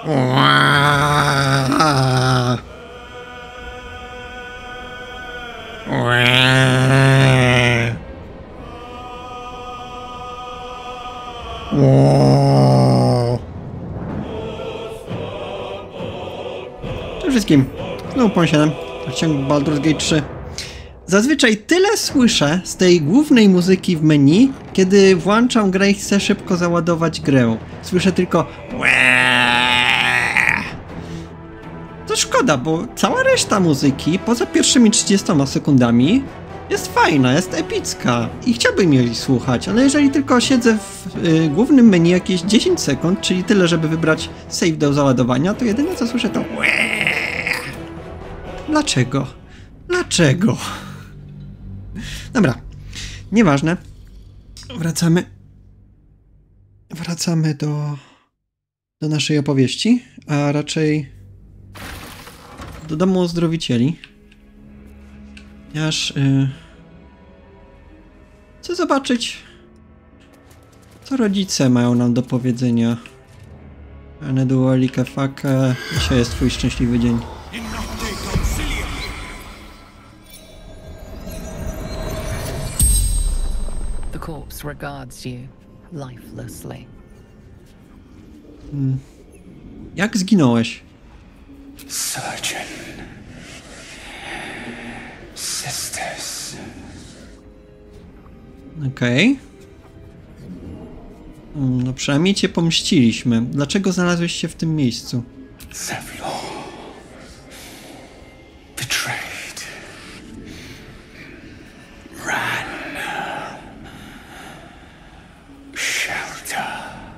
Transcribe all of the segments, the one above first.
Przede wszystkim, znowu po 7, ciąg Baldur's Gate 3. Zazwyczaj tyle słyszę z tej głównej muzyki w menu, kiedy włączam grę i chcę szybko załadować grę. Słyszę tylko to szkoda, bo cała reszta muzyki, poza pierwszymi 30 sekundami, jest fajna, jest epicka i chciałbym jej słuchać, ale jeżeli tylko siedzę w głównym menu jakieś 10 sekund, czyli tyle, żeby wybrać save do załadowania, to jedyne co słyszę to Dlaczego? Dlaczego? Dobra, nieważne. Wracamy do naszej opowieści, a raczej do domu ozdrowicieli. Ponieważ chcę zobaczyć, co rodzice mają nam do powiedzenia. Anedualike fake. Dzisiaj jest twój szczęśliwy dzień. The corpse regards you lifelessly. Jak zginąłeś? Surgeon. Sisters. Okej. No przynajmniej cię pomściliśmy. Dlaczego znalazłeś się w tym miejscu? Zevlor. Betrayed. Ran. Shelter.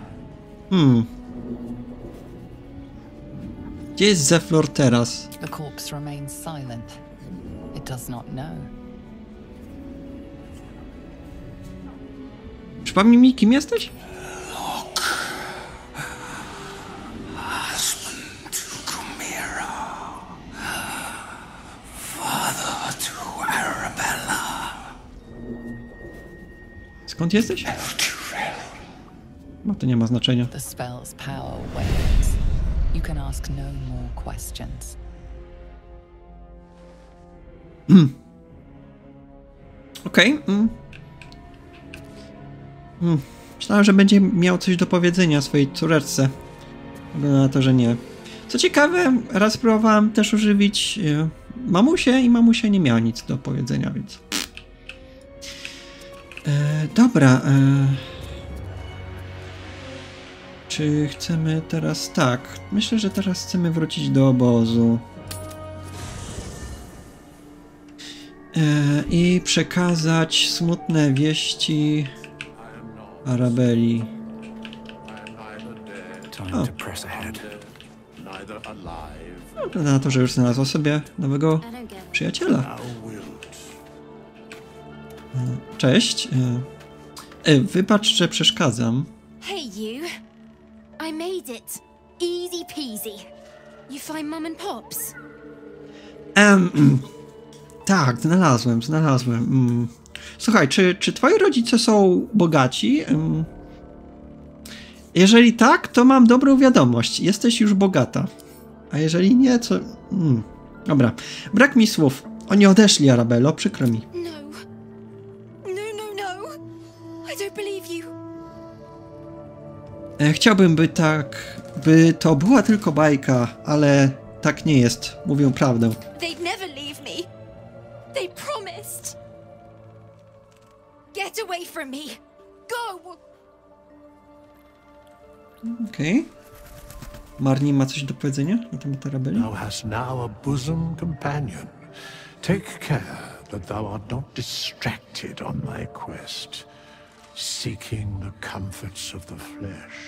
Gdzie jest Zevlor teraz? The corpse remains silent. It does not know. Przypomnij mi, kim jesteś? Husband to Kumira. Father to Arabella. Skąd jesteś? Eldurel. No to nie ma znaczenia. The spell's power wanes. You can ask no more questions. Okej. Myślałem, że będzie miał coś do powiedzenia swojej córeczce. Wygląda na to, że nie. Co ciekawe, raz próbowałem też ożywić mamusię i mamusia nie miała nic do powiedzenia, więc... Dobra. Czy chcemy teraz... Tak. Myślę, że teraz chcemy wrócić do obozu. I przekazać smutne wieści Arabeli. O. No, wygląda na to, że już znalazła sobie nowego przyjaciela. Cześć. Wybacz, że przeszkadzam. Hey you. I made it. Easy peasy. You find Mum and Pops? Tak, znalazłem. Słuchaj, czy twoi rodzice są bogaci? Jeżeli tak, to mam dobrą wiadomość. Jesteś już bogata. A jeżeli nie, to... Dobra. Brak mi słów. Oni odeszli, Arabello, przykro mi. No. I don't believe you. Chciałbym, by to była tylko bajka, ale tak nie jest. Mówią prawdę. They'd never leave me. They promised. Get away from me. Go. Okej. Marnie ma coś do powiedzenia na temat Arabeli? Thou hast now a bosom companion. Take care that thou art not distracted on thy quest, seeking the comforts of the flesh.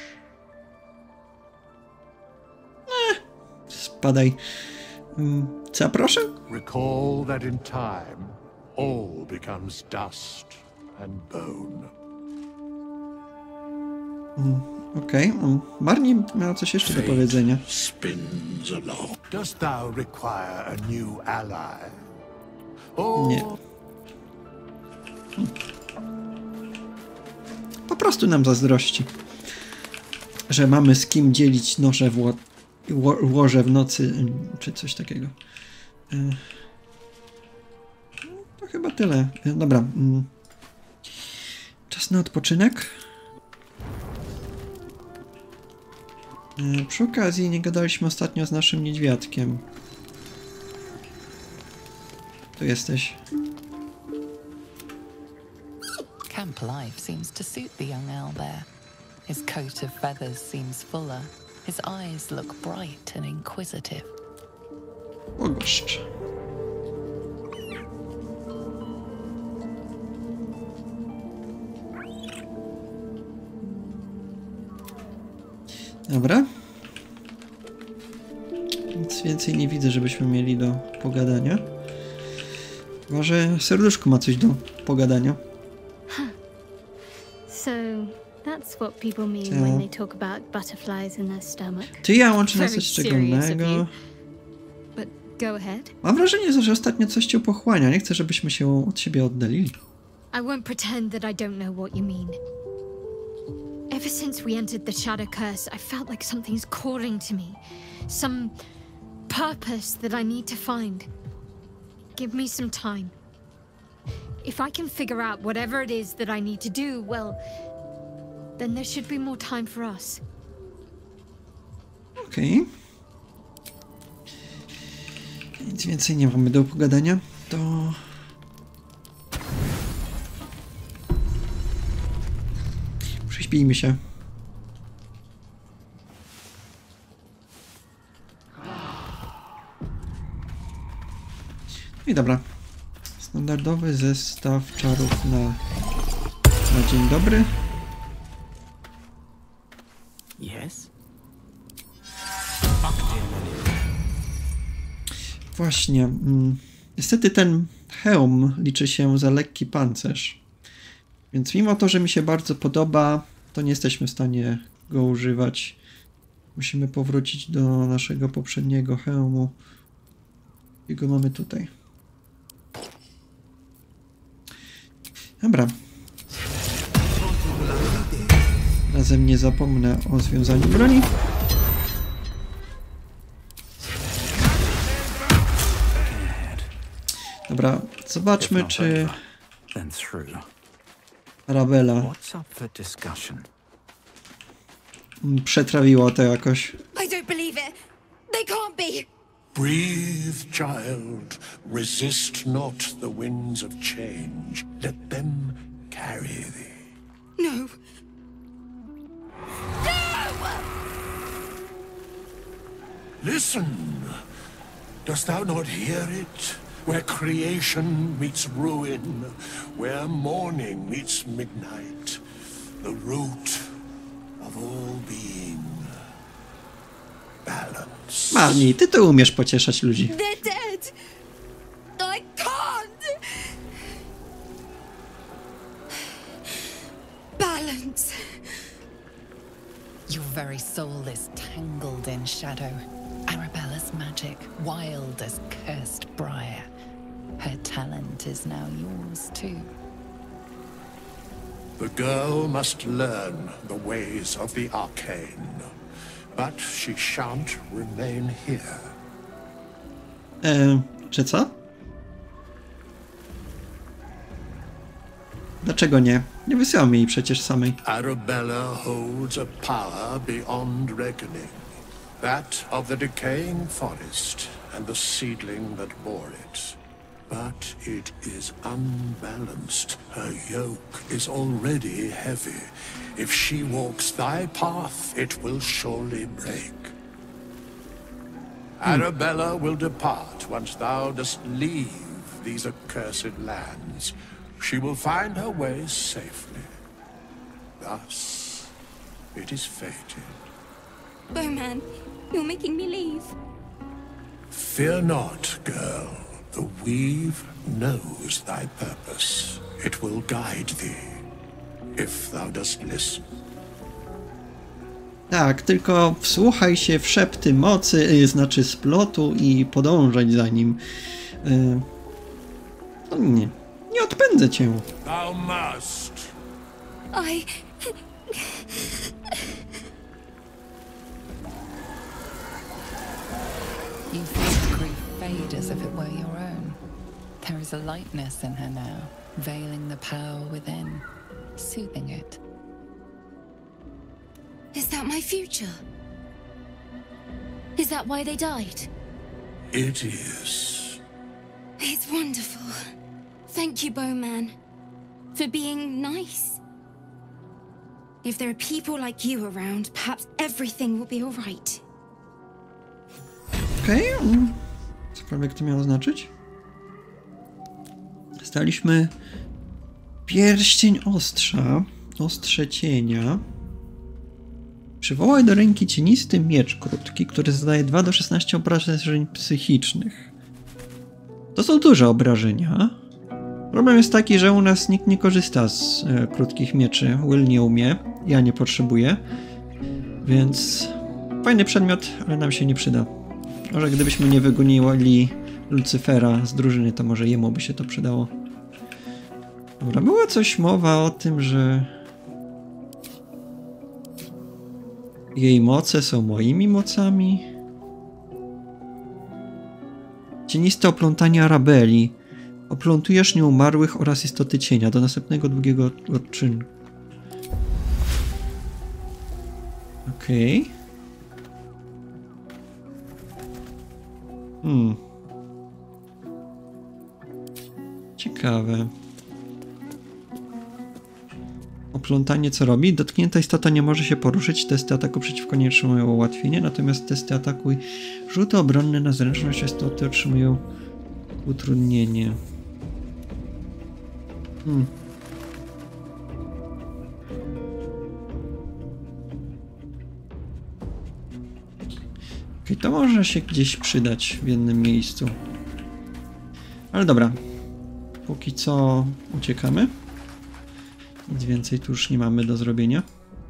Spadaj. Co, proszę? Recall that in time, all becomes dust and bone. Okej. Marnie miała coś jeszcze do powiedzenia. Spins along. Dost thou require a new ally? Or Nie. Po prostu nam zazdrości, że mamy z kim dzielić noże łoże w nocy, czy coś takiego. To chyba tyle. Dobra. Czas na odpoczynek. Przy okazji nie gadaliśmy ostatnio z naszym niedźwiadkiem. Tu jesteś. Camp life seems to suit the young owlbear. His coat of feathers seems fuller. His eyes look bright and inquisitive. Pogoszcz. Dobra. Nic więcej nie widzę, żebyśmy mieli do pogadania. Chyba że serduszko ma coś do pogadania. So that's what people mean when they talk about butterflies in their stomach. Ty, ja łączę na Very coś serious of szczególnego. you. But go ahead. Mam wrażenie, że ostatnio coś cię pochłania. Nie chcę, żebyśmy się od siebie oddalili. I won't pretend that I don't know what you mean. Ever since we entered the Shadow Curse, I felt like something's calling to me. Some purpose that I need to find. Give me some time. If I can figure out whatever it is that I need to do, well, then there should be more time for us. Okej. Nic więcej nie mamy do pogadania. To... Prześpijmy się. No i dobra. Standardowy zestaw czarów na dzień dobry. Yes? Właśnie. Niestety ten hełm liczy się za lekki pancerz. Więc mimo to, że mi się bardzo podoba, to nie jesteśmy w stanie go używać. Musimy powrócić do naszego poprzedniego hełmu. I go mamy tutaj. Dobra. Razem nie zapomnę o związaniu broni. Dobra, zobaczmy, czy Arabella przetrawiła to jakoś. I don't believe it. They can't be. Breathe, child. Resist not the winds of change. Let them carry thee. No. Listen. Dost thou not hear it? Where creation meets ruin, where morning meets midnight, the root of all being. Balance. Marni, ty to umiesz pocieszać ludzi. They're dead. I can't. Balance. Your very soul is tangled in shadow. Arabella's magic, wild as cursed briar. Her talent is now yours too. The girl must learn the ways of the arcane, but she shan't remain here. Czy co? Dlaczego nie? Nie wysyłam jej przecież samej. Arabella holds a power beyond reckoning. That of the decaying forest and the seedling that bore it. But it is unbalanced. Her yoke is already heavy. If she walks thy path, it will surely break. Arabella will depart once thou dost leave these accursed lands. She will find her way safely. Thus, it is fated. Bowman, you're making me leave. Fear not, girl. The weave knows thy purpose. It will guide thee, if thou dost listen. Tak, tylko wsłuchaj się w szepty mocy, znaczy splotu i podążać za nim. No nie odpędzę cię. Thou must. as if it were your own. There is a lightness in her now, veiling the power within, soothing it. Is that my future? Is that why they died? It is. It's wonderful. Thank you, Bowman, for being nice. If there are people like you around, perhaps everything will be all right. Okej. Cokolwiek to miało znaczyć. Staliśmy pierścień ostrza, ostrze cienia. Przywołaj do ręki cienisty miecz krótki, który zadaje 2 do 16 obrażeń psychicznych. To są duże obrażenia. Problem jest taki, że u nas nikt nie korzysta z krótkich mieczy. Will nie umie, ja nie potrzebuję. Więc fajny przedmiot, ale nam się nie przyda. Może gdybyśmy nie wygonili Lucyfera z drużyny, to może jemu by się to przydało. Dobra, była coś mowa o tym, że jej moce są moimi mocami. Cieniste oplątanie Arabeli. Oplątujesz nieumarłych oraz istoty cienia do następnego długiego odczynku. Okej. Ciekawe. Oplątanie co robi? Dotknięta istota nie może się poruszyć. Testy ataku przeciwko niej otrzymują ułatwienie, natomiast testy ataku i rzuty obronne na zręczność istoty otrzymują utrudnienie. Okej, to może się gdzieś przydać w jednym miejscu. Ale dobra. Póki co uciekamy. Nic więcej tu już nie mamy do zrobienia.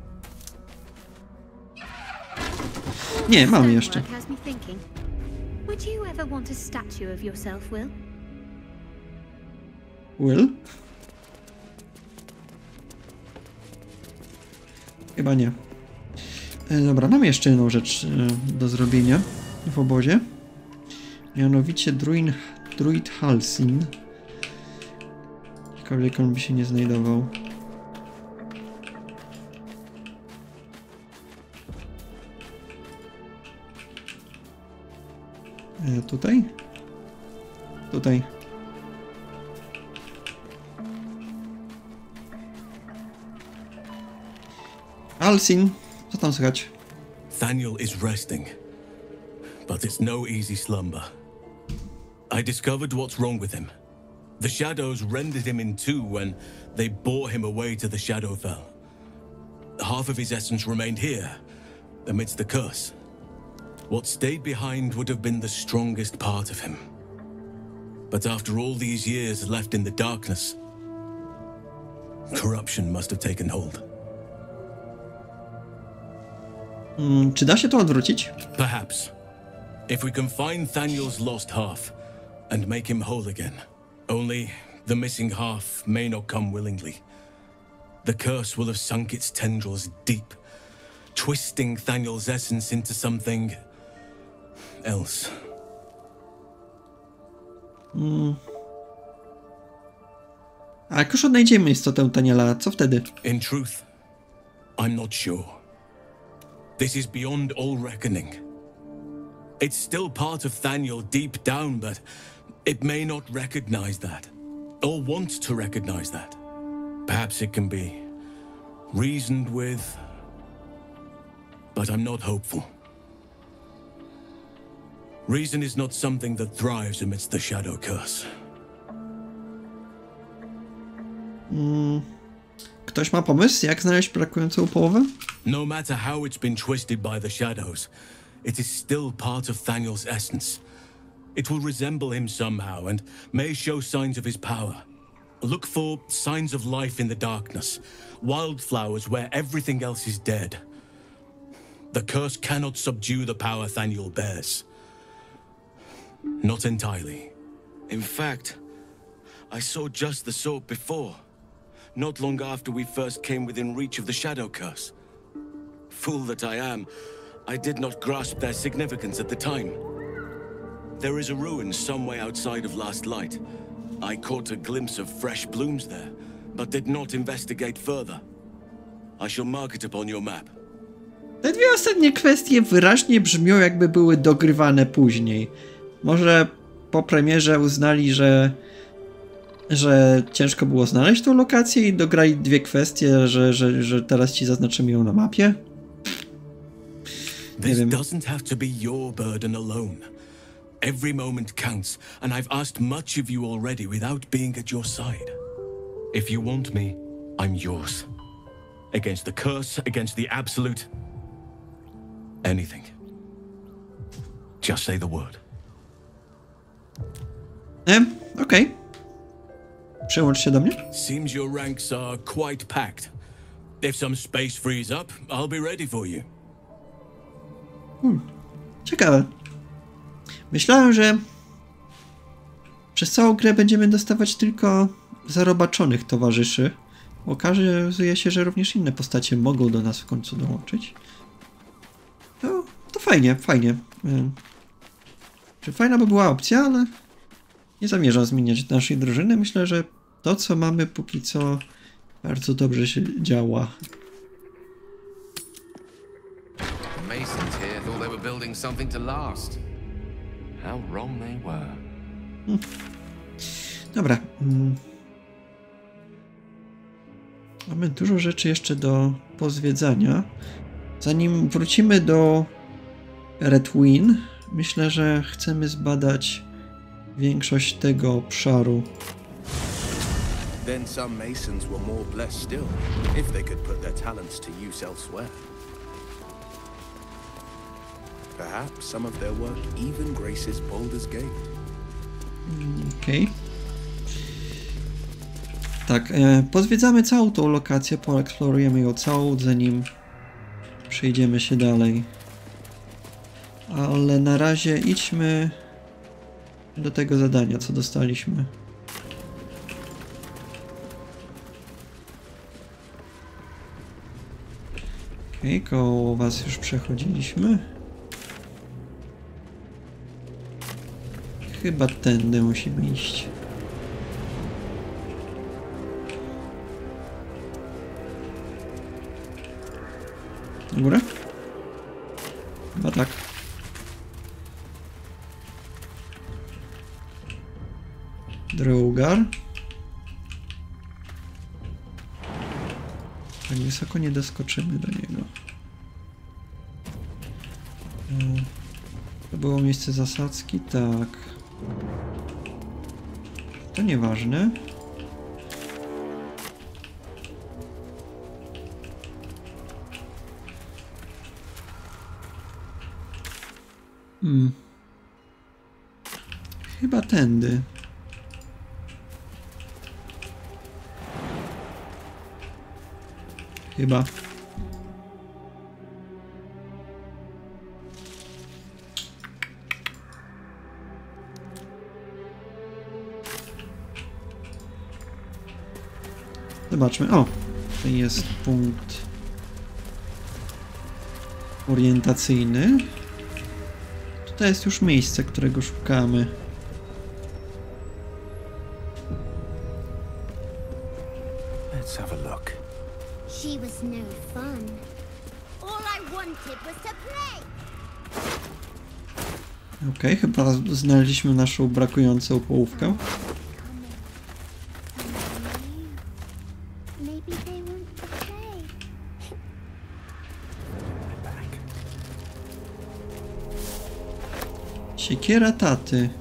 Nie, mamy jeszcze. Would you ever want a statue of yourself, Will? Will? Chyba nie. Dobra, mam jeszcze jedną rzecz do zrobienia w obozie. Mianowicie druid Halsin. Ciekawe, jak on by się nie znajdował. Tutaj? Tutaj. Halsin, co tam słychać? Thaniel is resting, but it's no easy slumber. I discovered what's wrong with him. The shadows rendered him in two when they bore him away to the Shadowfell. Half of his essence remained here, amidst the curse. What stayed behind would have been the strongest part of him. But after all these years left in the darkness, corruption must have taken hold. Czy da się to odwrócić? Perhaps. If we can find Thaniel's lost half and make him whole again. Only the missing half may not come willingly. The curse will have sunk its tendrils deep, twisting Thaniel's essence into something else. A jak już odnajdziemy istotę Thaniela, co wtedy? In truth, I'm not sure. This is beyond all reckoning. It's still part of Thaniel deep down, but it may not recognize that, or want to recognize that. Perhaps it can be reasoned with, but I'm not hopeful. Reason is not something that thrives amidst the shadow curse. Ktoś ma pomysł, jak znaleźć brakującą połowę? No matter how it's been twisted by the shadows, it is still part of Thaniel's essence. It will resemble him somehow and may show signs of his power. Look for signs of life in the darkness, wildflowers where everything else is dead. The curse cannot subdue the power Thaniel bears. Not entirely. In fact, I saw just the sort before, not long after we first came within reach of the Shadow Curse. Fool that I am, I did not grasp their significance at the time. There is a ruin some way outside of Last Light. I caught a glimpse of fresh blooms there, but did not investigate further. I shall mark it upon your map. Te dwie ostatnie kwestie wyraźnie brzmią, jakby były dogrywane później. Może po premierze uznali, że ciężko było znaleźć tą lokację i dograli dwie kwestie, że teraz ci zaznaczymy ją na mapie. This doesn't have to be your burden alone. Every moment counts, and I've asked much of you already without being at your side. If you want me, I'm yours. Against the curse, against the absolute... anything. Just say the word. Okej. Przełącz się do mnie. Seems your ranks are quite packed. If some space frees up, I'll be ready for you. Ciekawe. Myślałem, że przez całą grę będziemy dostawać tylko zarobaczonych towarzyszy. Okazuje się, że również inne postacie mogą do nas w końcu dołączyć. To fajnie, fajnie. Fajna by była opcja, ale nie zamierzam zmieniać naszej drużyny. Myślę, że to, co mamy póki co, bardzo dobrze się działa. The Masons here thought they were building something to last. How wrong they were. Dobra. Mamy dużo rzeczy jeszcze do pozwiedzania. Zanim wrócimy do Red Wing, myślę, że chcemy zbadać większość tego obszaru. Then some Masons were more blessed still, if they could put their talents to use elsewhere. Perhaps some of their work even graces Baldur's Gate. Okej. Tak, pozwiedzamy całą tą lokację, poeksplorujemy ją całą, zanim przejdziemy się dalej. Ale na razie idźmy do tego zadania, co dostaliśmy. Okej, koło was już przechodziliśmy. Chyba tędy musimy iść. Na górę? Chyba tak. Drogar. Tak wysoko nie doskoczymy do niego. To było miejsce zasadzki? Tak. To nieważne. Chyba tędy. Chyba. Zobaczmy. O! To jest punkt orientacyjny. To jest już miejsce, którego szukamy. Let's have a look. She was no fun. All I wanted was to play. Okej, chyba znaleźliśmy naszą brakującą połówkę. Maybe they want to play. Siekiera taty.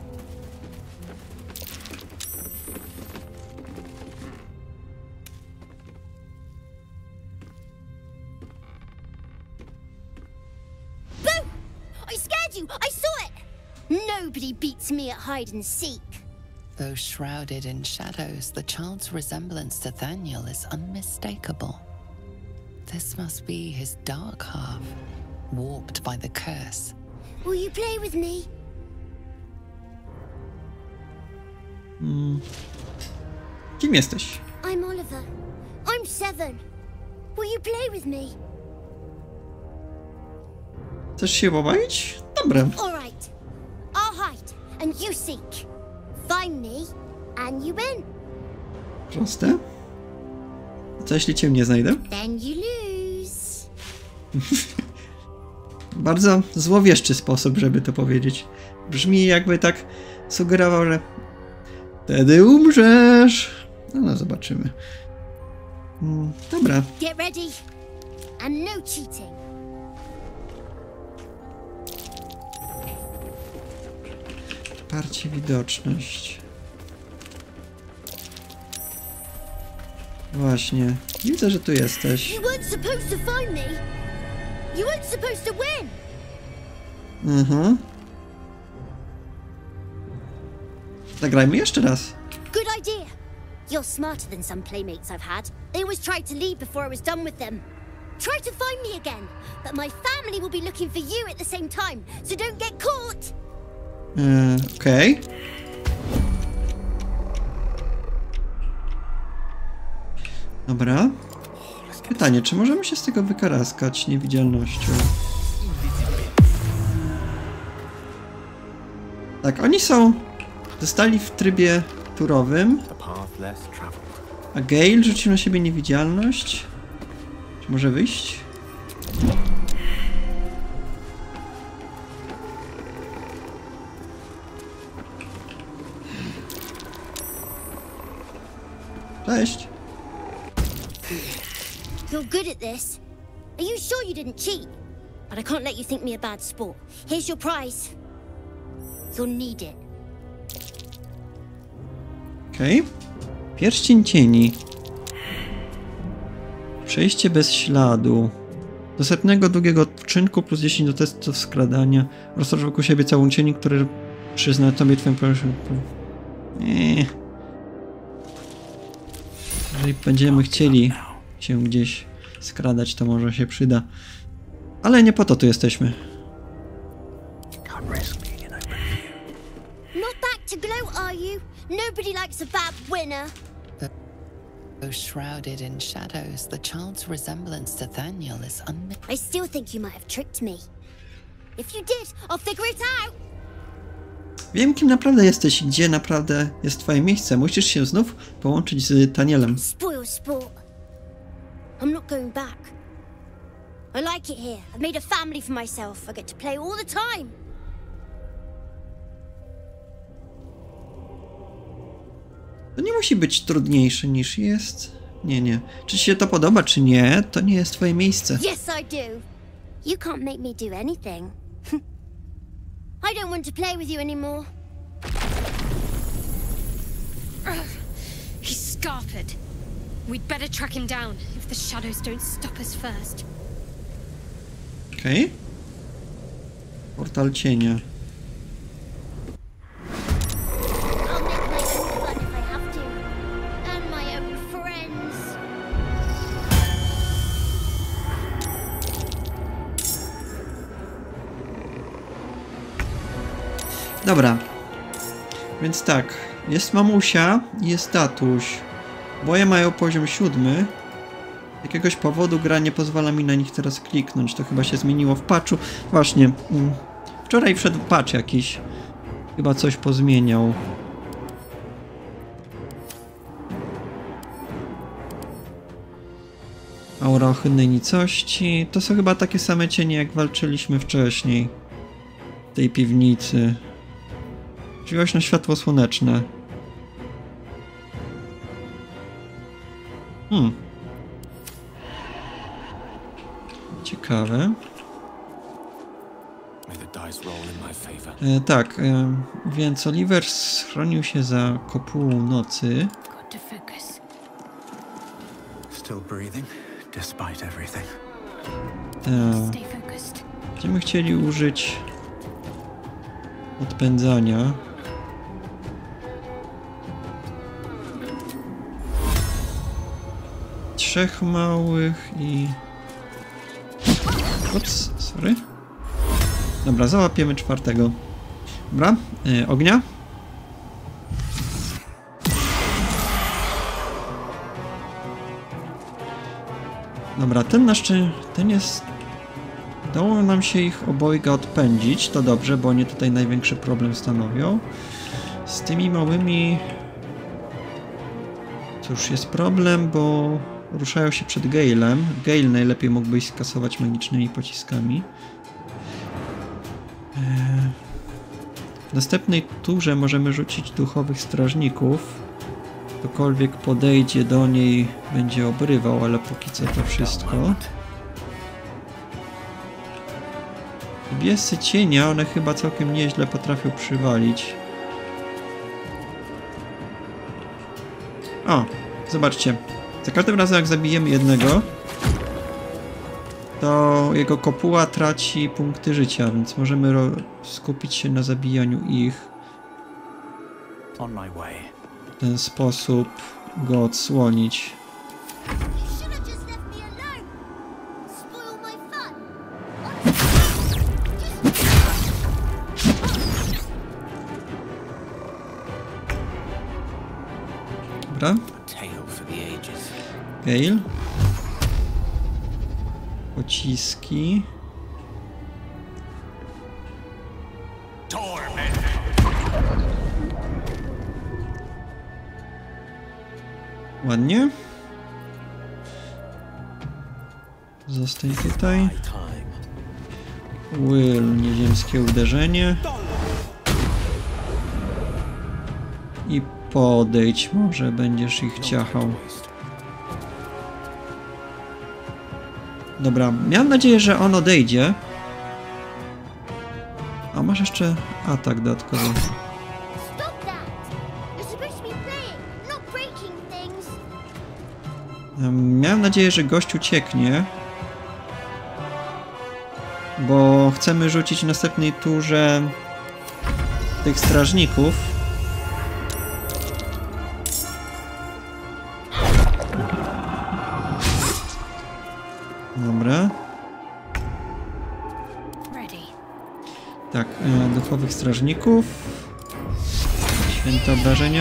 Nobody beats me at hide and seek. Though shrouded in shadows, the child's resemblance to Thaniel is unmistakable. This must be his dark half, warped by the curse. Will you play with me? Kim jesteś? I'm Oliver. I'm 7. Will you play with me? Chcesz się pobawić? Dobra. All right. I'll hide, and you seek. Find me, and you win. Proste? A co jeśli cię nie znajdę? Then you lose. Bardzo złowieszczy sposób, żeby to powiedzieć. Brzmi jakby tak sugerował, że wtedy umrzesz. No, zobaczymy. Dobra. Get ready, and no cheating. Wsparcie, widoczność. Właśnie. Widzę, że tu jesteś. You weren't supposed to find me. You weren't supposed to win. Zagrajmy jeszcze raz. Good idea. You're smarter than some playmates I've had. They always tried to leave before I was done with them. Try to find me again, but my family will be looking for you at the same time, so don't get caught. Okej. Dobra. Pytanie, czy możemy się z tego wykaraskać niewidzialnością? Tak, oni zostali w trybie turowym. A Gale rzucił na siebie niewidzialność. Czy może wyjść? Cześć. You're good at this. Are you sure you didn't cheat? But I can't let you think me a bad sport. Here's your prize. You'll need it. Okej. Pierścień cieni. Przejście bez śladu. Do setnego długiego odczynku plus 10 do testów skradania. Roztocz wokół siebie całą cieni, który przyzna tobie twoim proszę. Jeżeli będziemy chcieli się gdzieś skradać, to może się przyda. Ale nie po to tu jesteśmy. Not back to glow, are you? Nobody likes a bad winner. Though shrouded in shadows, the child's resemblance to Thaniel is I still think you might have tricked me. If you did, I'll figure it out. Wiem, kim naprawdę jesteś i gdzie naprawdę jest twoje miejsce. Musisz się znów połączyć z Thanielem. Spoil sport. I'm not going back. I like it here. I've made a family for myself. I get to play all the time. To nie musi być trudniejsze niż jest. Nie. Czy ci się to podoba, czy nie, to nie jest twoje miejsce. Yes, I do. You can't make me do anything. I don't want to play with you anymore. He's scarpered. We'd better track him down if the shadows don't stop us first. Okej. Portal cienia. I'll make my own fun if I have to. And my own friends. Dobra. Więc tak. Jest mamusia i jest tatuś. Oboje mają poziom 7. Z jakiegoś powodu gra nie pozwala mi na nich teraz kliknąć. To chyba się zmieniło w patchu. Właśnie. Wczoraj wszedł patch jakiś. Chyba coś pozmieniał. Aura ohydnej nicości. To są chyba takie same cienie, jak walczyliśmy wcześniej. W tej piwnicy. Możliwość na światło słoneczne. Ciekawe. Tak, więc Oliver schronił się za kopułą nocy. Będziemy chcieli użyć odpędzania. Trzech małych i... Ups, sorry. Dobra, załapiemy czwartego. Dobra, ognia. Dobra, ten jest Udało nam się ich obojga odpędzić, to dobrze, bo oni tutaj największy problem stanowią. Z tymi małymi... Cóż, jest problem, bo ruszają się przed Galem. Gale najlepiej mógłby ich skasować magicznymi pociskami. W następnej turze możemy rzucić duchowych strażników. Ktokolwiek podejdzie do niej, będzie obrywał, ale póki co to wszystko. Biesy cienia, one chyba całkiem nieźle potrafią przywalić. O, zobaczcie. Za każdym razem jak zabijemy jednego, to jego kopuła traci punkty życia, więc możemy skupić się na zabijaniu ich. W ten sposób go odsłonić. Dobra. Gale. Pociski. Ładnie. Zostań tutaj. Will, nieziemskie uderzenie. I podejdź, może będziesz ich ciachał. Dobra, miałem nadzieję, że on odejdzie. A masz jeszcze atak dodatkowy. Miałem nadzieję, że gość ucieknie. Bo chcemy rzucić w następnej turze tych strażników. Dobra. Tak, duchowych strażników. Święte obrażenia.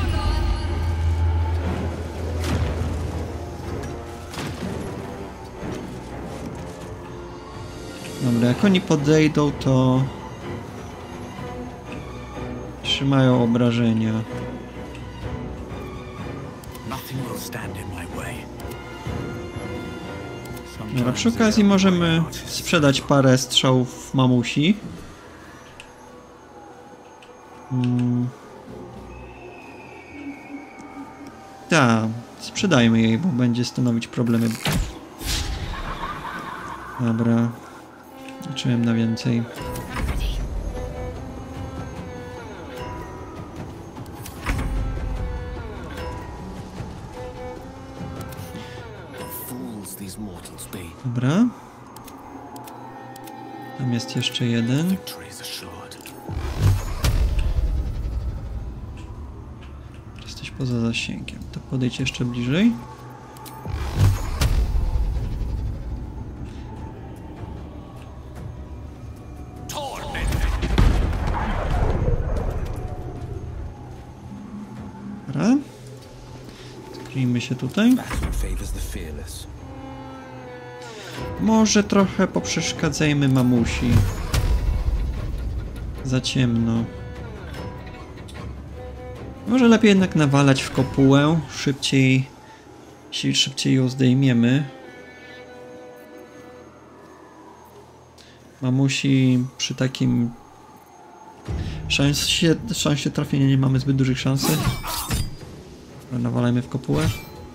Dobra, jak oni podejdą, to trzymają obrażenia. Dobra, przy okazji możemy sprzedać parę strzałów mamusi. Tak, sprzedajmy jej, bo będzie stanowić problemy. Dobra. Liczyłem na więcej. Dobra. Tam jest jeszcze jeden. Jesteś poza zasięgiem. To podejdź jeszcze bliżej. Dobra. Skryjmy się tutaj. Może trochę poprzeszkadzajmy mamusi. Za ciemno. Może lepiej jednak nawalać w kopułę. Szybciej ją zdejmiemy. Mamusi przy takim szansie trafienia nie mamy zbyt dużych szans. Nawalajmy w kopułę.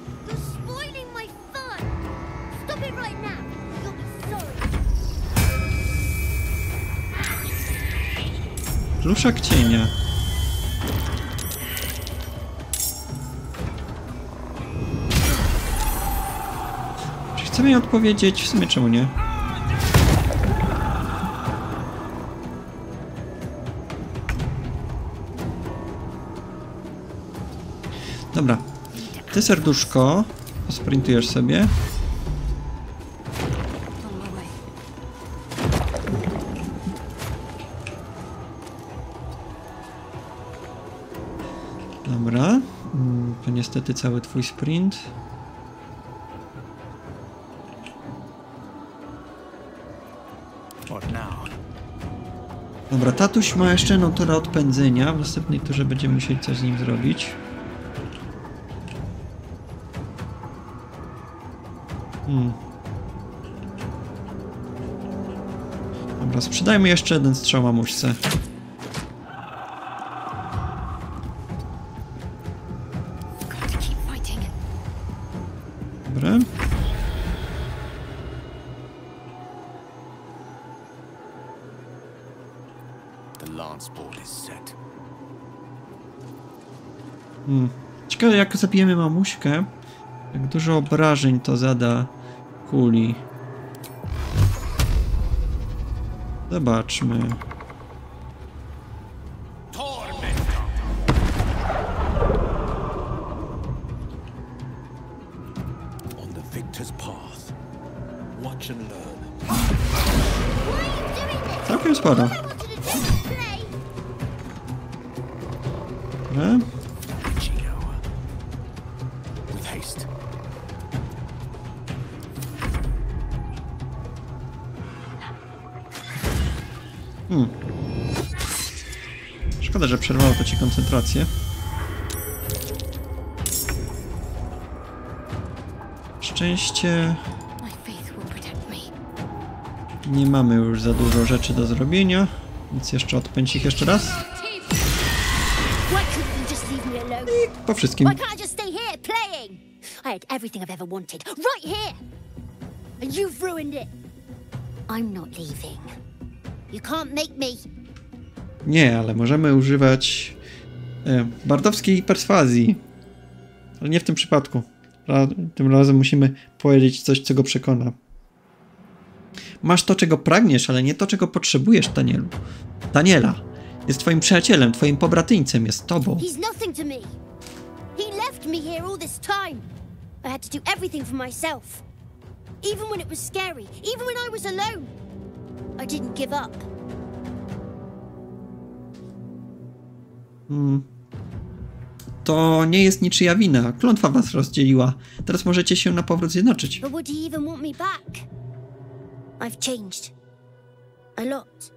Pluszak cienia. Czy chcemy jej odpowiedzieć? W sumie czemu nie? Dobra. Ty, serduszko, posprintujesz sobie. Dobra. To niestety cały twój sprint. Dobra, tatuś ma jeszcze jedną turę odpędzenia. W następnej turze będziemy musieli coś z nim zrobić. Dobra, sprzedajmy jeszcze jeden strzał mamuśce. Dobra. Ciekawe, jak zabijemy mamuśkę, jak dużo obrażeń to zada kuli. Zobaczmy. Całkiem sporo. Dobra. Szkoda, że przerwało to ci koncentrację. Szczęście... Nie mamy już za dużo rzeczy do zrobienia, więc jeszcze odpędź ich jeszcze raz. I po wszystkim. Nie, ale możemy używać bardowskiej perswazji. Ale nie w tym przypadku. Tym razem musimy powiedzieć coś, co go przekona. Masz to, czego pragniesz, ale nie to, czego potrzebujesz, Danielu. Daniela jest twoim przyjacielem, twoim pobratyńcem, jest tobą. He's nothing to me. He left me here all this time. I had to do everything for myself. Even when it was scary, even when I was alone. I didn't give up. To nie jest niczyja wina. Klątwa was rozdzieliła. Teraz możecie się na powrót zjednoczyć. But would he even want me back? I've changed. A lot.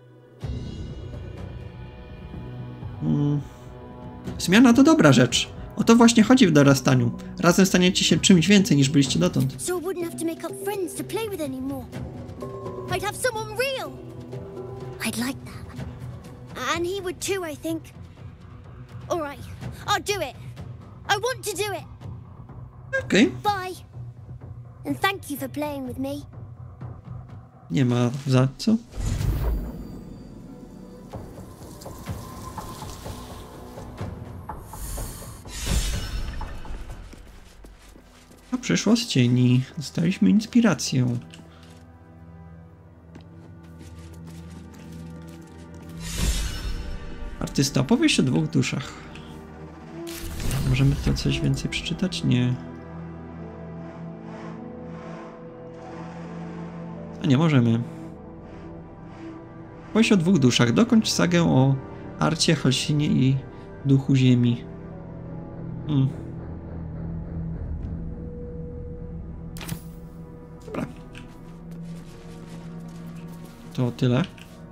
Zmiana to dobra rzecz. O to właśnie chodzi w dorastaniu. Razem staniecie się czymś więcej niż byliście dotąd. So I wouldn't have to make up friends to play with anymore. I'd have someone real. I'd like that. And he would too, I think. All right, I'll do it. I want to do it. Okay. Bye. And thank you for playing with me. Nie ma za co. A przyszło z cieni. Dostaliśmy inspirację. Artysta, opowieść o 2 duszach. Możemy tu coś więcej przeczytać? Nie. A nie możemy. Opowieść o 2 duszach. Dokończ sagę o Arcie, Halsinie i Duchu Ziemi. Dobra. To tyle.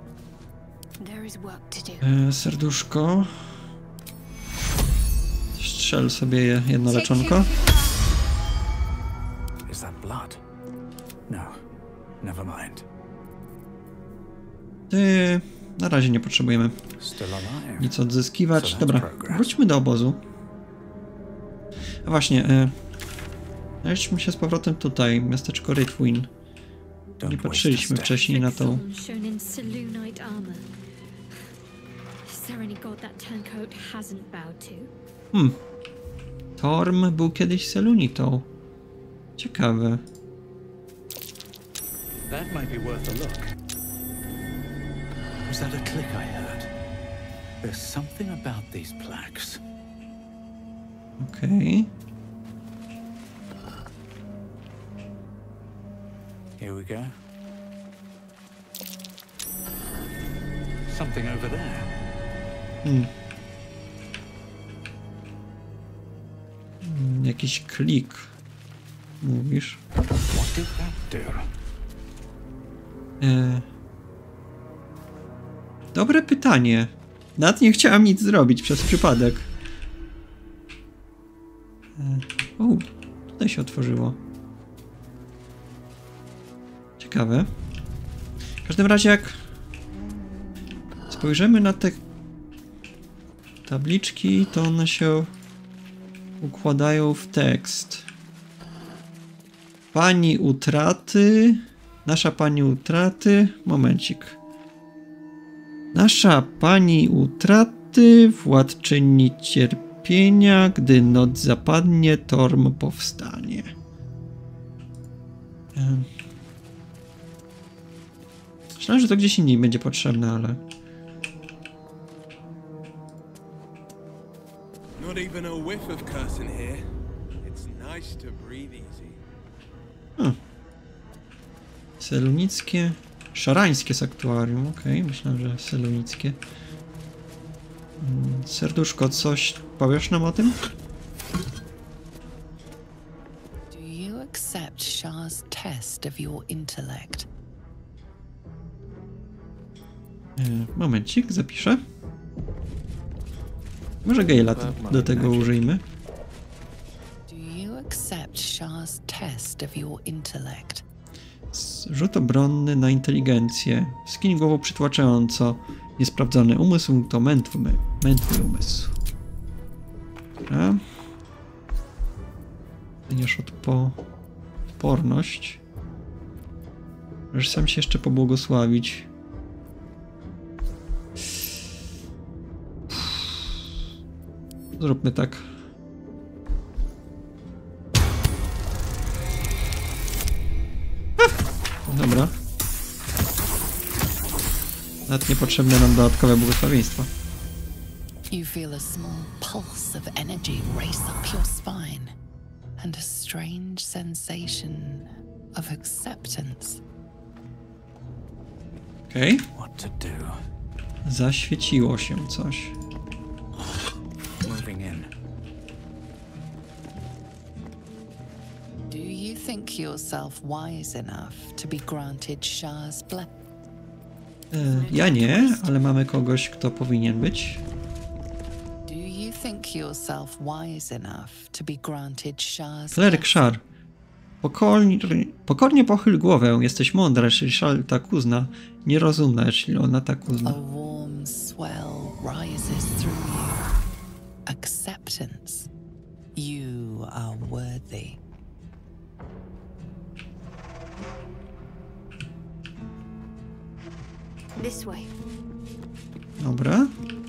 Serduszko. Strzel sobie jedno leczonko. Ty na razie nie potrzebujemy nic odzyskiwać. Dobra, wróćmy do obozu. A właśnie, znaleźliśmy się z powrotem tutaj, miasteczko Ritwin. Nie patrzyliśmy wcześniej na tą... Torm był kiedyś Selunitą. Ciekawe. That might be worth a look. Was that a click I heard? There's something about these plaques. Okay. Here we go. Something over there. Jakiś klik. Mówisz? What did that do? Dobre pytanie. Nawet nie chciałam nic zrobić przez przypadek. O, tutaj się otworzyło. Ciekawe. W każdym razie jak spojrzymy na te tabliczki, to one się układają w tekst. Pani utraty. Nasza pani utraty. Momencik. Nasza pani utraty, władczyni cierpienia, gdy noc zapadnie, Torm powstanie. Myślałem, że to gdzieś indziej będzie potrzebne, ale... Not even a whiff of cursing here. It's nice to breathe easy. Selunickie... Szarańskie saktuarium, okej, myślałem, że selunickie. Serduszko, coś powiesz nam o tym? Do you accept Shah's test of your intellect? Momencik, zapiszę. Może Gale'a do tego użyjmy. Do you accept Shah's test of your intellect? Rzut obronny na inteligencję. Skiń głową przytłaczająco. Niesprawdzony umysł to mętwy umysł. Dobra. Wyniesz odporność. Możesz sam się jeszcze pobłogosławić. Zróbmy tak. Dobra. Nawet niepotrzebne nam dodatkowe błogosławieństwa. You feel a small pulse of energy race up your spine and a strange sensation of acceptance. Okej. What to do? Zaświeciło się coś. Moving in. Do you think yourself wise enough to be granted Shah's blessing? Ja nie, ale mamy kogoś, kto powinien być. Do you think yourself wise enough to be granted Shah's Kleryk Shar. Pokornie pochyl głowę. Jesteś mądra, jeśli Shar tak uzna. Nierozumna, jeśli ona tak uzna. A warm swell rises through you. Acceptance. You are worthy. This way. Dobra.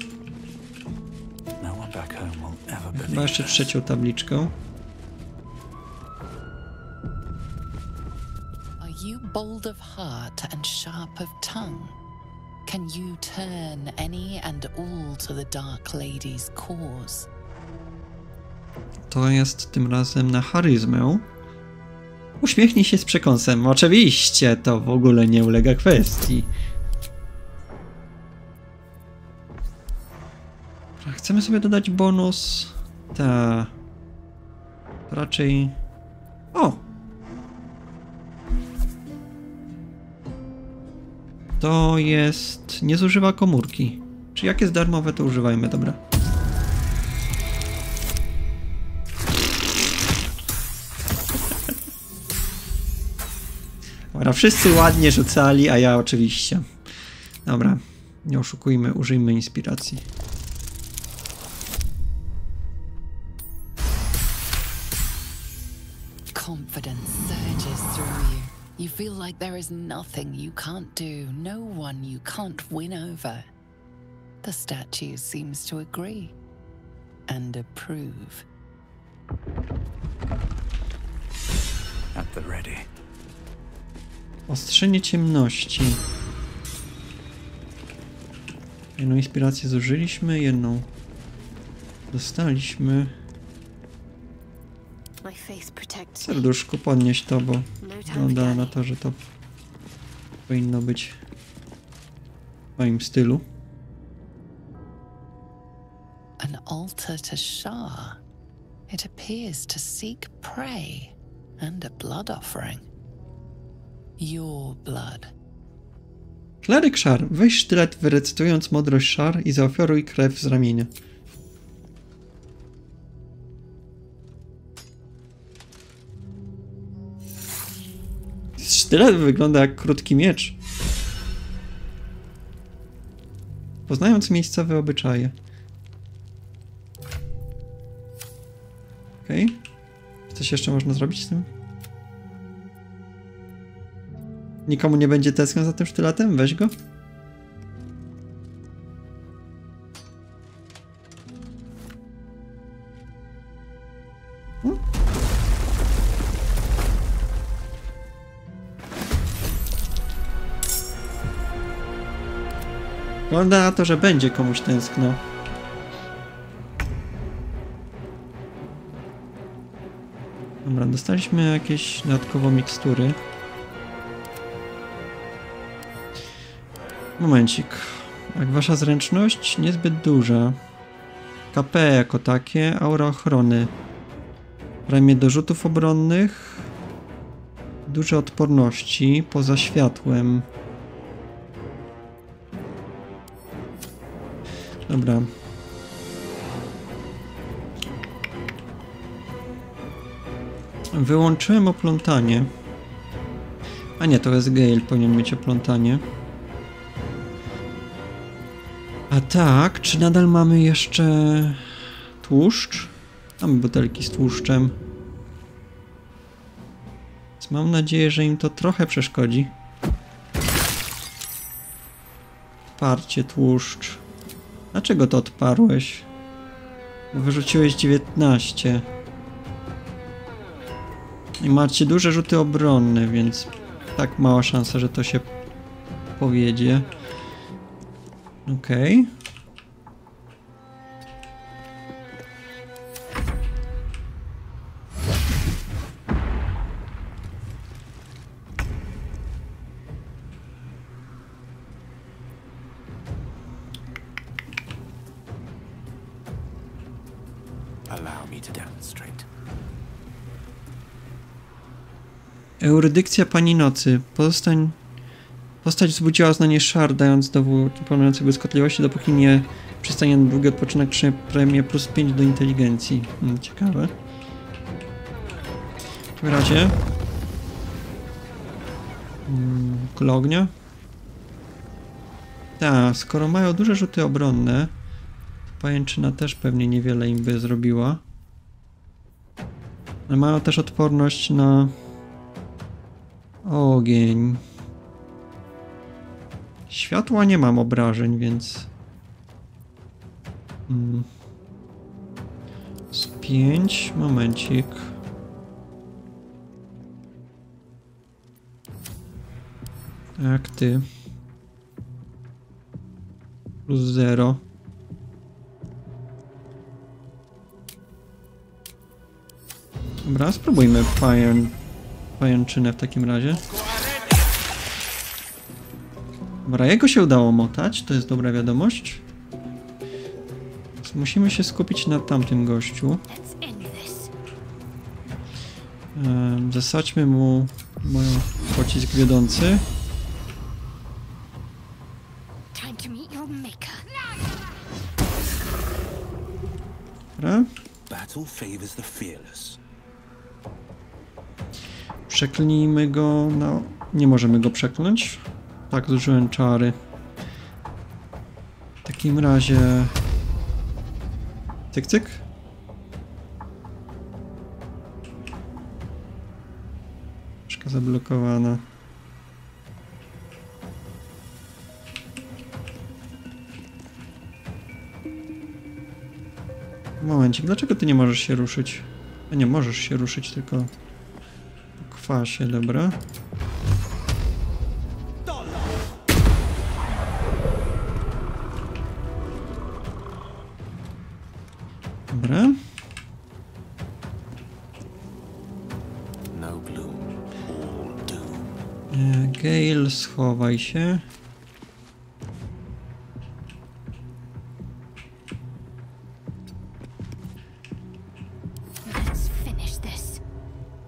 No one back home will ever believe. Chyba jeszcze trzecią tabliczkę. Are you bold of heart and sharp of tongue? Can you turn any and all to the Dark Lady's cause? To jest tym razem na charyzmę. Uśmiechnij się z przekąsem. Oczywiście, to w ogóle nie ulega kwestii. Chcemy sobie dodać bonus. Ta. Raczej. O! To jest. Nie zużywa komórki. Czy jak jest darmowe, to używajmy, dobra. Dobra, wszyscy ładnie rzucali, a ja oczywiście. Dobra, nie oszukujmy, użyjmy inspiracji. Confidence surges through you. You feel like there is nothing you can't do, no one you can't win over. The statue seems to agree and approve. At the ready. Ostrzenie ciemności. Jedną inspirację zużyliśmy, jedną dostaliśmy. Serduszku, podnieś to, bo wygląda na to, że to powinno być w moim stylu. An altar to Shah. It appears to seek prey and a blood offering. Your blood. Kleryk Szar, weź sztylet wyrecytując mądrość Szar i zaofiaruj krew z ramienia. Sztylet wygląda jak krótki miecz. Poznając miejscowe obyczaje. Okej. Coś jeszcze można zrobić z tym? Nikomu nie będzie tęsknił za tym sztyletem? Weź go. Wygląda na to, że będzie komuś tęskno. Dobra, dostaliśmy jakieś dodatkowo mikstury. Momencik. Jak wasza zręczność? Niezbyt duża. KP jako takie, aura ochrony. Premie do rzutów obronnych. Duże odporności poza światłem. Dobra. Wyłączyłem oplątanie. A nie, to jest Gale, powinien mieć oplątanie. A tak, czy nadal mamy jeszcze tłuszcz? Mamy butelki z tłuszczem. Więc mam nadzieję, że im to trochę przeszkodzi. Odparcie tłuszcz. Dlaczego to odparłeś? Wyrzuciłeś 19. I macie duże rzuty obronne, więc tak mała szansa, że to się powiedzie. Okej. Allow me to demonstrate. Eurydykcja Pani Nocy. Postać wzbudziła uznanie Szar, dając dowód pełniący błyskotliwości, dopóki nie przystanie na długi odpoczynek, otrzymie premię plus 5 do inteligencji. Ciekawe. W takim razie... Kula ognia. Tak, skoro mają duże rzuty obronne, to pajęczyna też pewnie niewiele im by zrobiła. Ale mają też odporność na ogień. Światła nie mam obrażeń, więc... Z 5, momencik. Tak, ty. Plus 0. Dobra, spróbujmy pajęczynę w takim razie. Dobra, jego się udało motać, to jest dobra wiadomość. Więc musimy się skupić na tamtym gościu. Zasadźmy mu moją pocisk wiodący. Dobra. Przeklnijmy go, no nie możemy go przekląć. Tak, zużyłem czary. W takim razie... Cyk, cyk. Troszkę zablokowana. Momencik, dlaczego ty nie możesz się ruszyć? A nie, możesz się ruszyć, tylko po kwasie, dobra. Dobra. Gale, schowaj się.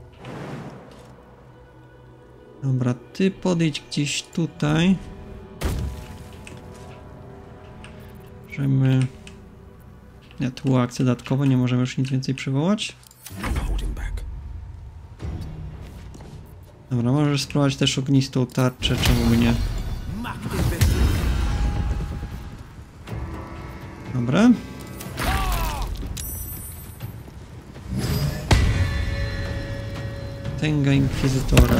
Dobra, ty podejdź gdzieś tutaj. Możemy... Nie, tu akcje dodatkowe, nie możemy już nic więcej przywołać. Dobra, możesz spróbować też ognistą tarczę, czemu by nie? Dobra. Tęga Inkwizytora.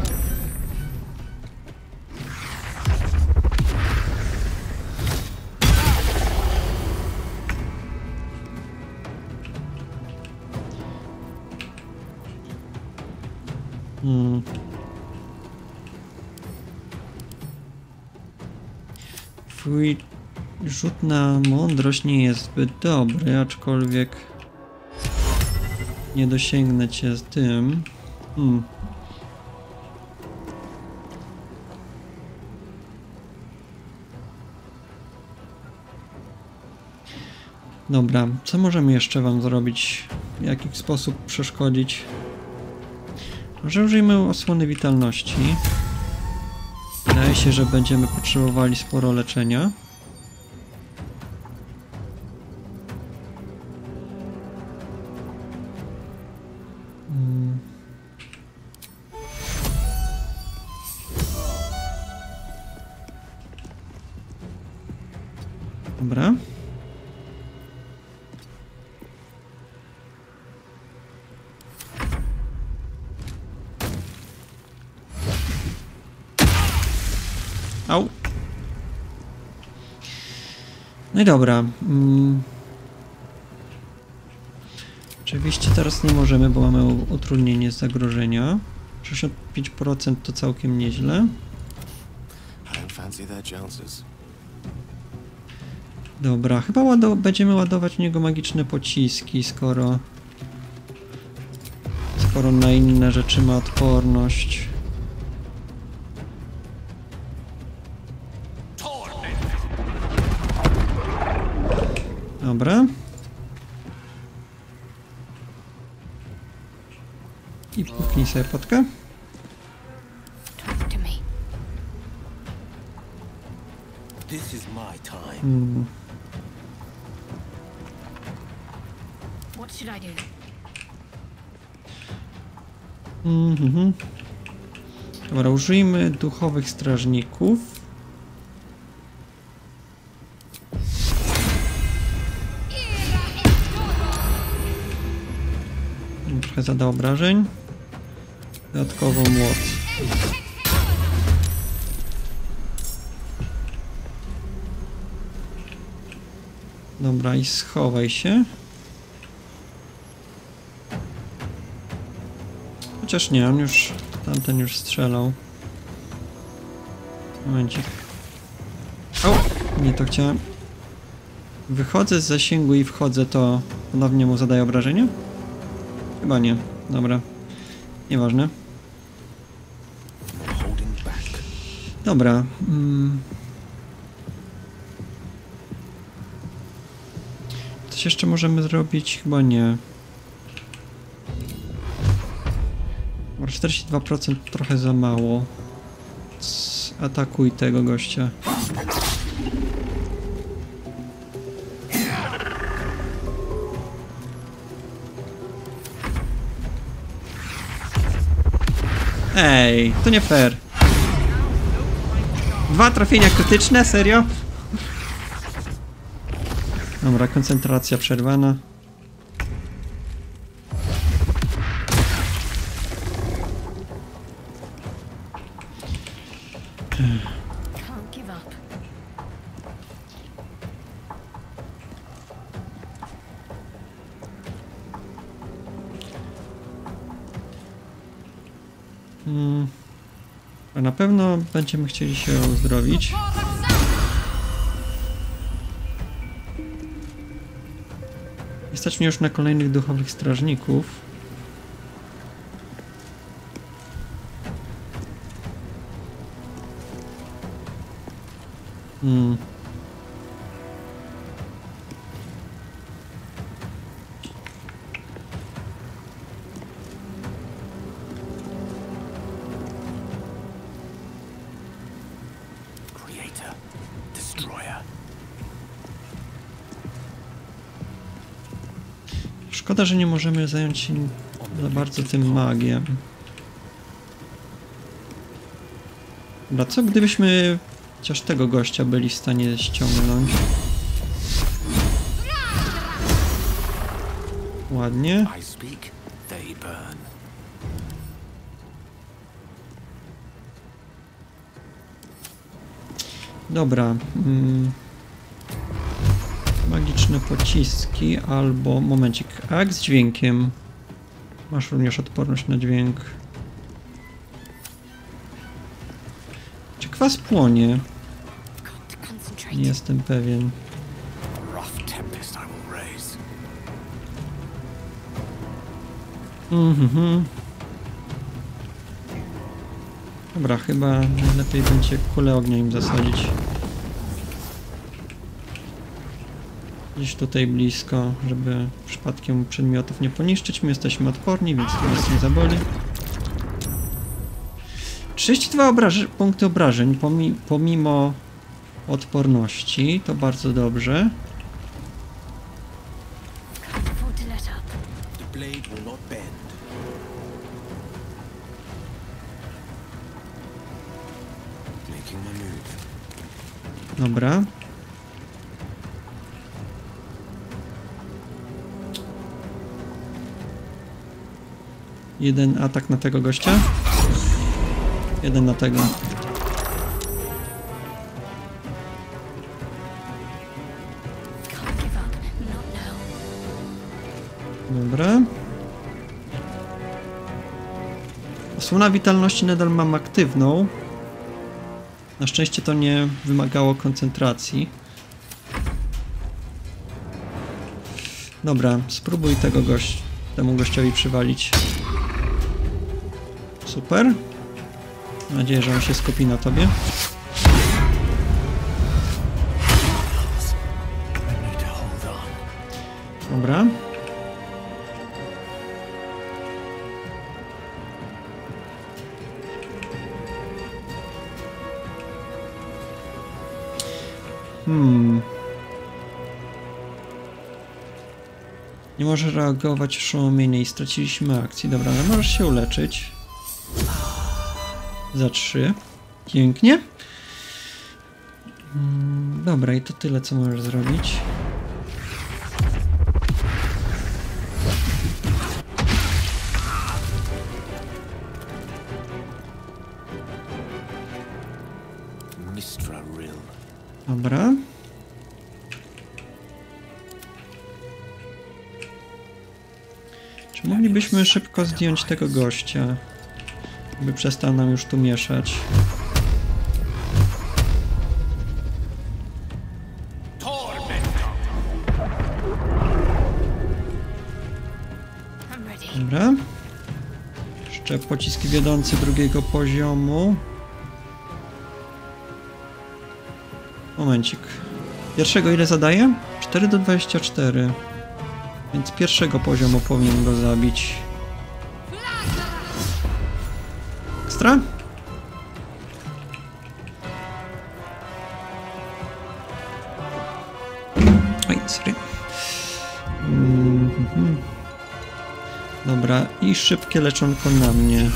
Twój rzut na mądrość nie jest zbyt dobry, aczkolwiek nie dosięgnę cię z tym. Dobra, co możemy jeszcze wam zrobić? W jaki sposób przeszkodzić? Może użyjmy osłony witalności. Wydaje się, że będziemy potrzebowali sporo leczenia. Dobra. Au. No i dobra. Oczywiście teraz nie możemy, bo mamy utrudnienie z zagrożenia. 65% to całkiem nieźle. Dobra, chyba będziemy ładować w niego magiczne pociski, skoro na inne rzeczy ma odporność. Dobra. I puknij sobie potkę. Dobra, użyjmy duchowych strażników. Trochę zada obrażeń. Dodatkowo młot. Dobra, i schowaj się. Chociaż nie, on już... Tamten już strzelał. Momencik. O! Nie to chciałem. Wychodzę z zasięgu i wchodzę, to ponownie mu zadaję obrażenia? Chyba nie. Dobra. Nieważne. Dobra. Coś jeszcze możemy zrobić? Chyba nie. 42% trochę za mało. Atakuj tego gościa. Ej, to nie fair. 2 trafienia krytyczne? Serio? Dobra, koncentracja przerwana. A na pewno będziemy chcieli się uzdrowić. I stać mnie już na kolejnych duchowych strażników. Szkoda, że nie możemy zająć się za bardzo tym magiem. Dobra, co gdybyśmy chociaż tego gościa byli w stanie ściągnąć? Ładnie. Dobra. Magiczne pociski albo... Momencik. A jak z dźwiękiem? Masz również odporność na dźwięk. Czy kwas płonie? Nie jestem pewien. Dobra, chyba najlepiej będzie kulę ognia im zasadzić. Gdzieś tutaj blisko, żeby przypadkiem przedmiotów nie poniszczyć. My jesteśmy odporni, więc to nas nie zaboli. 32 punkty obrażeń pomimo odporności. To bardzo dobrze. Dobra. Jeden atak na tego gościa. Jeden na tego. Dobra. Osłona witalności nadal mam aktywną. Na szczęście to nie wymagało koncentracji. Dobra, spróbuj temu gościowi przywalić. Super. Mam nadzieję, że on się skupi na tobie. Dobra. Nie może reagować oszołomienie i straciliśmy akcji. Dobra, ale możesz się uleczyć. Za 3. Pięknie. Dobra, i to tyle, co możesz zrobić. Dobra. Czy moglibyśmy szybko zdjąć tego gościa, by przestał nam już tu mieszać? Dobra. Jeszcze pocisk wiodący drugiego poziomu. Momencik. Pierwszego ile zadaje? 4 do 24. Więc pierwszego poziomu powinien go zabić. Ekstra? Oj, sorry. Dobra, i szybkie leczonko na mnie.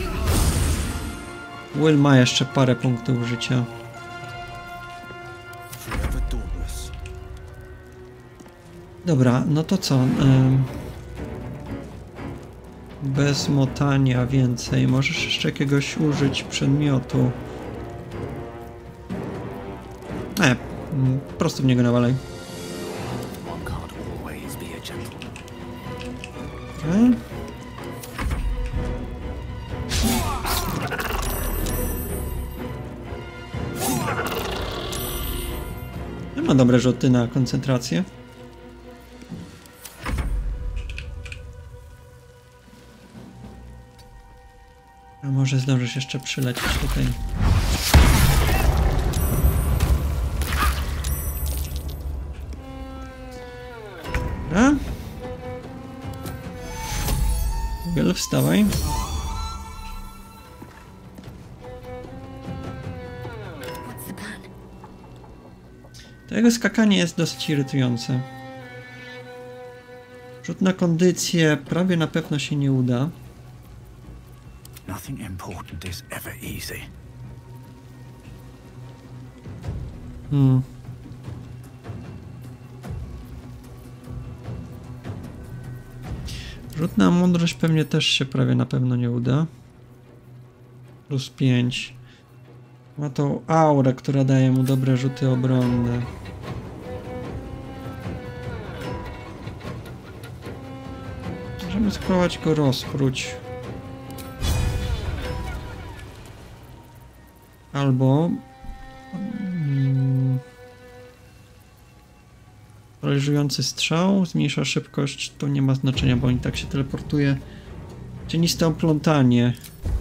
Will ma jeszcze parę punktów życia. Dobra, no to co? Bez motania więcej. Możesz jeszcze jakiegoś użyć przedmiotu. Prosto w niego nawalaj. Ma dobre rzuty na koncentrację. A może zdążysz jeszcze przylecieć tutaj. Dobra. Will, wstawaj. To jego skakanie jest dosyć irytujące. Rzut na kondycję prawie na pewno się nie uda. Nothing important is ever easy. Rzut na mądrość pewnie też się prawie na pewno nie uda. Plus 5. Ma tą aurę, która daje mu dobre rzuty obronne. Możemy spróbować go rozpróć. Albo... paraliżujący strzał, zmniejsza szybkość, to nie ma znaczenia, bo on tak się teleportuje. Cieniste oplątanie.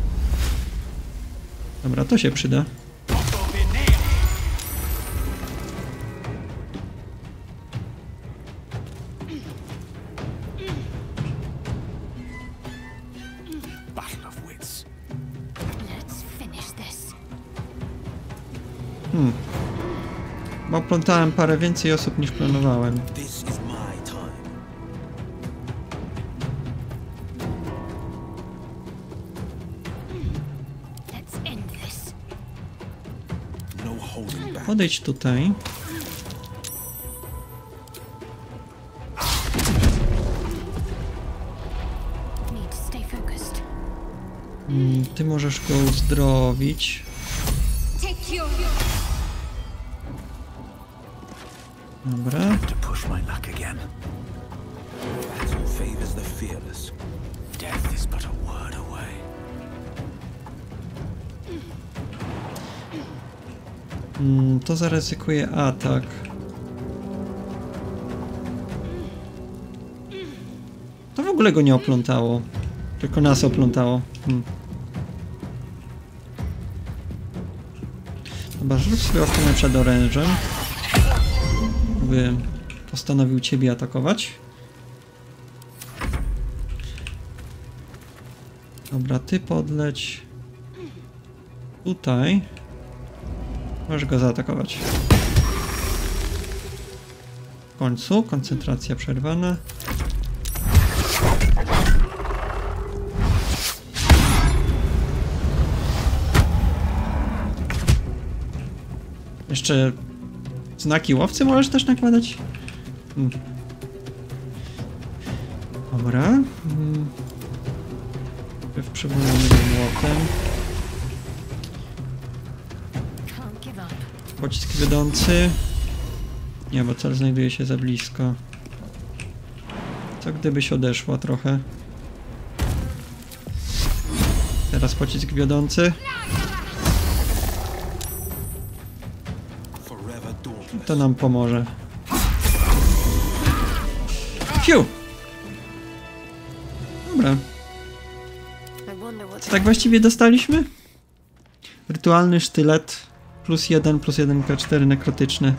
Dobra, to się przyda. Bo oplątałem parę więcej osób niż planowałem. Podejdź tutaj. Ty możesz go uzdrowić. Dobra. To zaryzykuje atak. To w ogóle go nie oplątało. Tylko nas oplątało. Dobra, zrób sobie ochronę przed orężem. By postanowił ciebie atakować. Dobra, ty podleć tutaj. Możesz go zaatakować. W końcu koncentracja przerwana. Jeszcze znaki łowcy możesz też nakładać? Dobra. W przywołaniu młotem. Pocisk wiodący. Nie, bo cel znajduje się za blisko. Co gdybyś odeszła trochę? Teraz pocisk wiodący. To nam pomoże. Fiu! Dobra. Co tak właściwie dostaliśmy? Rytualny sztylet. Plus 1 K4 nekrotyczny.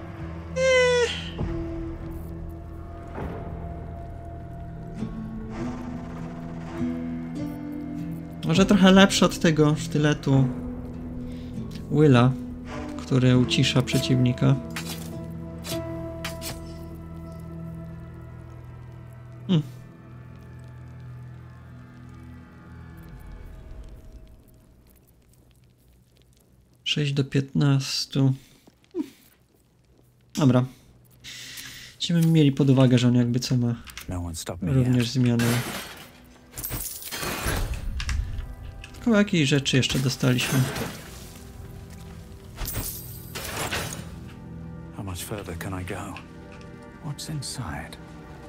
Może trochę lepszy od tego sztyletu Willa, który ucisza przeciwnika. 6 do 15. Dobra. Będziemy mieli pod uwagę, że on jakby co ma również zmianę. Tylko jakiej rzeczy jeszcze dostaliśmy? How much further can I go? What's inside?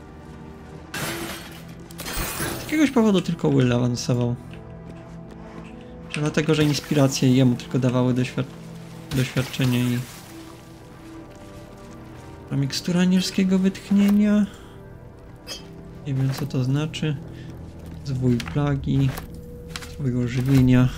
Z jakiegoś powodu tylko Will awansował. Czy dlatego, że inspiracje jemu tylko dawały doświadczenie i... A mikstura anielskiego wytchnienia? Nie wiem, co to znaczy. Zwój plagi. Zwój ożywienia.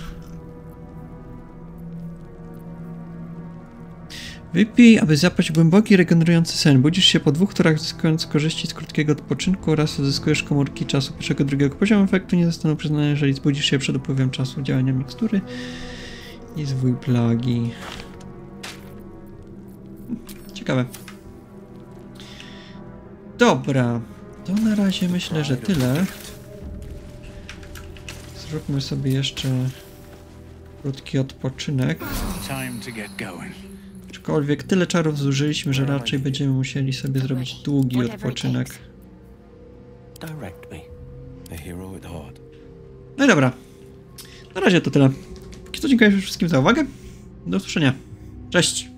Wypij, aby zapaść głęboki, regenerujący sen. Budzisz się po 2 turach, uzyskując korzyści z krótkiego odpoczynku oraz uzyskujesz komórki czasu pierwszego, drugiego. Poziom efektu nie zostaną przyznane, jeżeli zbudzisz się przed upływem czasu działania mikstury. I zwój plagi. Ciekawe. Dobra. To na razie myślę, że tyle. Zróbmy sobie jeszcze krótki odpoczynek. Aczkolwiek tyle czarów zużyliśmy, że raczej będziemy musieli sobie zrobić długi odpoczynek. No i dobra. Na razie to tyle. Póki co dziękuję wszystkim za uwagę. Do usłyszenia. Cześć!